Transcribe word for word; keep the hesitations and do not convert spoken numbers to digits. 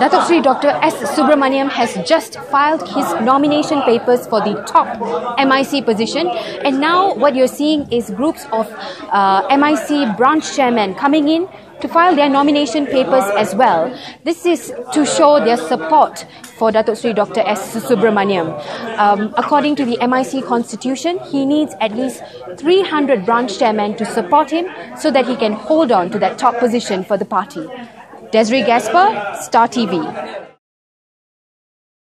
Datuk Seri Doctor S Subramaniam has just filed his nomination papers for the top M I C position, and now what you're seeing is groups of uh, M I C branch chairmen coming in to file their nomination papers as well. This is to show their support for Datuk Seri Doctor S Subramaniam. Um, according to the M I C constitution, he needs at least three hundred branch chairmen to support him so that he can hold on to that top position for the party. Desiree Gaspar, Star T V.